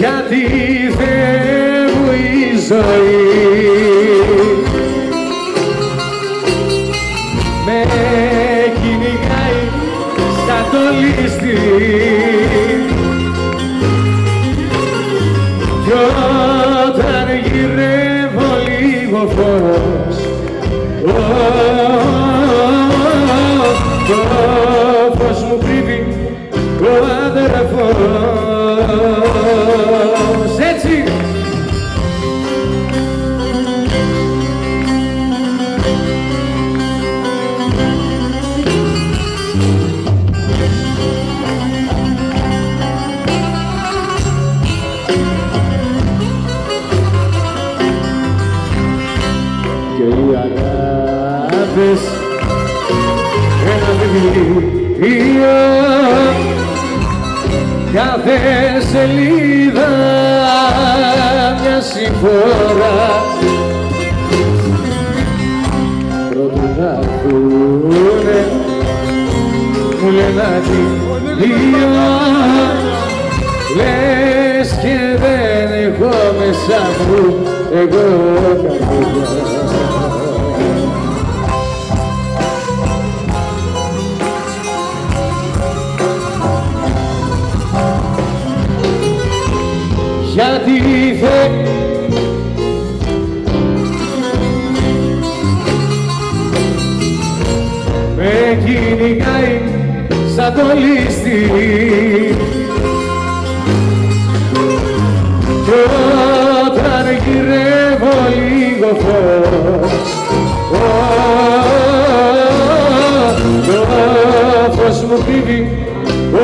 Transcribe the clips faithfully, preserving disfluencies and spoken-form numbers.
γιατί Θεέ μου η ζωή με κυνηγάει σαν το λίστη κι όταν γυρεύω λίγο φως το φως μου κρύβει ο αδερφός. Έτσι! Και οι αγάπες ένα βιβλίο κάθε σελίδα μια συμφορά πρώτου γράφουνε μου λένε αντίο λες και δεν έχω μέσα μου εγώ καρδιά. Γιατί Θεέ με κυνηγάει σαν το λίστη κι όταν γυρεύω λίγο φως το φως μου κρύβει ο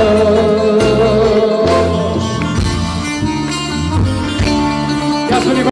αδερφός.